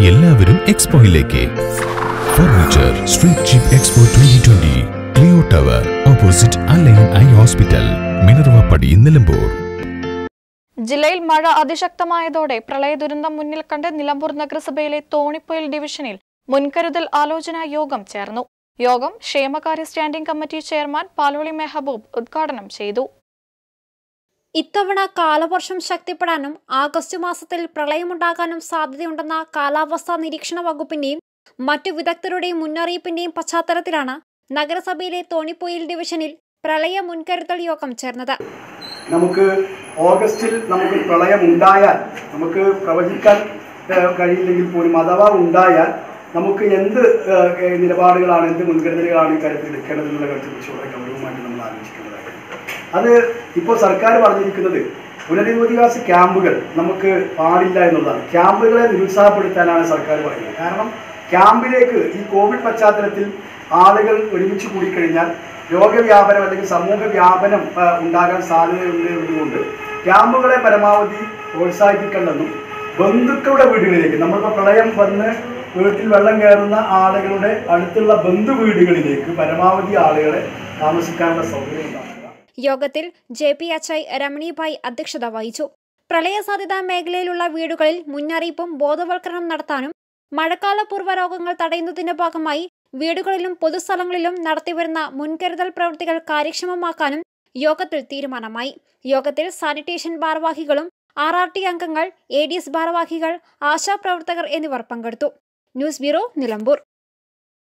ഇനി എല്ലാവരും എക്സ്പോയിലേക്ക്. Furniture street cheap expo 2020 Cleo tower opposite അലൈൻ ഐ ഹോസ്പിറ്റൽ, മിനർവാപ്പടി, നിലമ്പൂർ. ജില്ലയിൽ മഴ അതിശക്തമായതോടെ പ്രളയ ദുരന്തം മുന്നിൽ കണ്ട് നിലമ്പൂർ നഗരസഭയിലെ തോണിപ്പൊയിൽ ഡിവിഷനിൽ മുൻകരുതൽ ആലോചനാ യോഗം ചേർന്നു. യോഗം ക്ഷേമകാര്യ standing committee chairman Paloli Mehaboob ഉദ്ഘാടനം ചെയ്തു. ഇത്തവണ കാലവർഷം ശക്തിപ്പെടാനും ആഗസ്റ്റ് മാസത്തിൽ പ്രളയമുണ്ടാകാനും സാധ്യതയുണ്ടെന്ന കാലാവസ്ഥാ നിരീക്ഷണ വകുപ്പിന്റെയും മറ്റു വിദഗ്ധരുടെയും മുന്നറിയിപ്പിന്റെയും പശ്ചാത്തലത്തിലാണ് നഗരസഭയിലെ തോണിപ്പൊയിൽ ഡിവിഷനിൽ പ്രളയ മുൻകരുതൽ യോഗം ചേർന്നത്. നമുക്ക് ഓഗസ്റ്റിൽ നമുക്ക് പ്രളയം ഉണ്ടായാൽ നമുക്ക് പ്രവചിക്കാൻ കഴിയില്ലെങ്കിൽ പോലും അഥവാ ഉണ്ടായാൽ നമുക്ക് എന്ത് നിലപാടുകളാണ്, എന്ത് മുൻകരുതലുകളാണ് ഇക്കാര്യത്തിൽ എടുക്കേണ്ടതെന്നുള്ള കാര്യത്തെക്കുറിച്ചുള്ള ഗൗരവമായിട്ട് നമ്മൾ ആലോചിക്കേണ്ടതായിട്ട്. അത് ഇപ്പോൾ സർക്കാർ പറഞ്ഞിരിക്കുന്നത് പുനരധിവാസ ക്യാമ്പുകൾ നമുക്ക് പാടില്ല എന്നുള്ളതാണ്. ക്യാമ്പുകളെ നിരുത്സാഹപ്പെടുത്താനാണ് സർക്കാർ പറയുന്നത്. കാരണം ക്യാമ്പിലേക്ക് ഈ കോവിഡ് പശ്ചാത്തലത്തിൽ ആളുകൾ ഒരുമിച്ച് കൂടിക്കഴിഞ്ഞാൽ രോഗവ്യാപനം അല്ലെങ്കിൽ സമൂഹ വ്യാപനം ഉണ്ടാകാൻ സാധ്യതയുള്ളതുകൊണ്ട് ക്യാമ്പുകളെ പരമാവധി പ്രോത്സാഹിപ്പിക്കേണ്ടെന്നും ബന്ധുക്കളുടെ വീടുകളിലേക്ക്, നമ്മളിപ്പോൾ പ്രളയം വന്ന് വീട്ടിൽ വെള്ളം കയറുന്ന ആളുകളുടെ അടുത്തുള്ള ബന്ധു വീടുകളിലേക്ക് പരമാവധി ആളുകളെ താമസിക്കാനുള്ള സൗകര്യം ഉണ്ടാക്കുക. യോഗത്തിൽ JPHI രമണിഭായ് അധ്യക്ഷത വഹിച്ചു. പ്രളയ സാധ്യതാ മേഖലയിലുള്ള വീടുകളിൽ മുന്നറിയിപ്പും ബോധവൽക്കരണം നടത്താനും മഴക്കാലപൂർവ്വ രോഗങ്ങൾ തടയുന്നതിന്റെ ഭാഗമായി വീടുകളിലും പൊതുസ്ഥലങ്ങളിലും നടത്തിവരുന്ന മുൻകരുതൽ പ്രവൃത്തികൾ കാര്യക്ഷമമാക്കാനും യോഗത്തിൽ തീരുമാനമായി. യോഗത്തിൽ സാനിറ്റേഷൻ ഭാരവാഹികളും RRT അംഗങ്ങൾ, ADS ഭാരവാഹികൾ, ആശാപ്രവർത്തകർ എന്നിവർ പങ്കെടുത്തു. News bureau, Nilambur.